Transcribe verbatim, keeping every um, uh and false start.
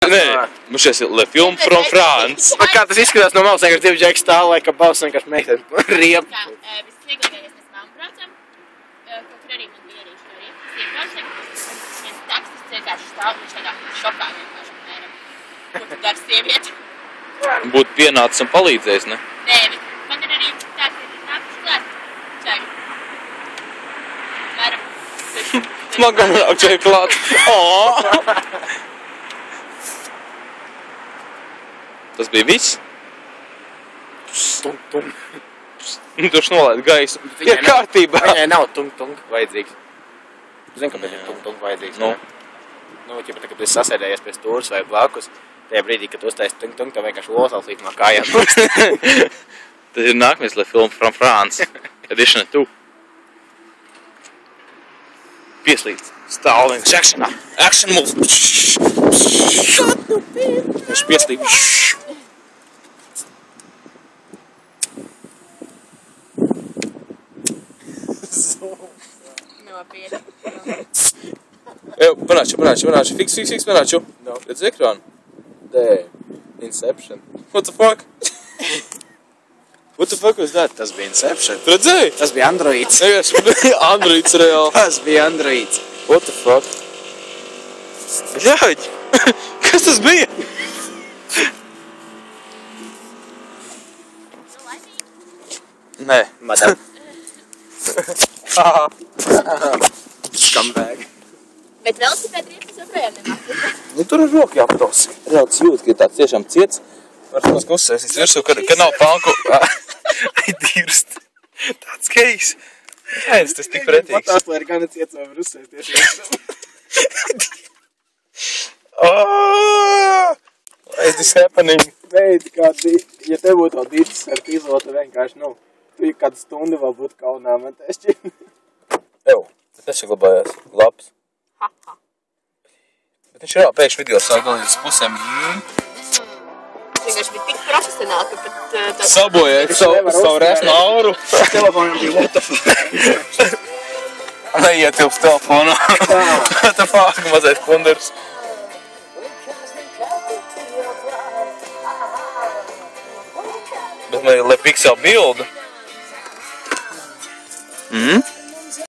Nē, nu šis ir Le Film from France. Kā tas izskatās no malas, vienkārši divi džeki stāv, lai kā balss vienkārši meiteni riep. Tā, vissnieglīgākais mēs māmu braucam, kaut kur arī man bija arī šo riep. Es iebraucam, viens takstis vienkārši stāv, viņš tādā šokā vienkārši apmēram. Ko tu dari sievieti? Būtu pienācis un palīdzējis, ne? Nē, bet man ir arī tāds, ka ir nākuši klāt čaļi. Mēram. Man gan nāk čaļi klāt. Oh! Tas bija viss? Tung, tung. Nu, tu nolaid gaisu. Ir kārtībā. Viņai nav tung, tung vajadzīgs. Zini, kāpēc ir tung, tung vajadzīgs? Nu. Nu, ķipa, tā, kad tu esi sasēdējies pie stūras vai blakus, tajā brīdī, kad tu uztaisi tung, tung, tev vienkārši losals līdz no kājām. Tas ir nākamais Le Film from France. Edition two. Pieslīdz. Stāv vienkārši actionā. Action move. Viņš pieslīd. Nopietni. Ew, panāču, panāču, panāču. Fiks, fiks, fiks, panāču. No. Redz ekrānu. Damn. Inception. What the fuck? What the fuck was that? Tas bija Inception. Tu redzēji? Tas bija Androids. Vienkārši Androids reāli. Tas bija Androids. What the fuck? Ļaļ! Kas tas bija? Nē. Madam. Scumbag. Bet velosipēdu riepas joprojām nemāk. Nu, tur ir roku jāpatos. Reāls jūt, ka ir tāds tiešām ciets. Var tos uzsēsīs virsū, ka, ka nav panku. Ai, dirst. Tāds kejs. Jā, tas tik pretīgs. Patās, lai ir gana ciets, vai var uzsēsties virsū. Oh! Why is this happening? Veidi, kā, ja tev būtu vēl dītis ar izolta vienkārši, nu, tu kādu stundu vēl būtu kaunā, man tā šķiet. Ew, tas nesaglabājās. Labs. Ha, ha. Bet viņš ir vēl pēkšņi video sāk vēl līdz pusēm. Tas vienkārši bija tik profesionāli, ka pat uh, tā... Sabojēt savu, savu resnu auru. Telefonam bija what the fuck. Neietilps telefonā. What the fuck, mazais kunders. Bet man ir Le Pixel bildu. Mhm.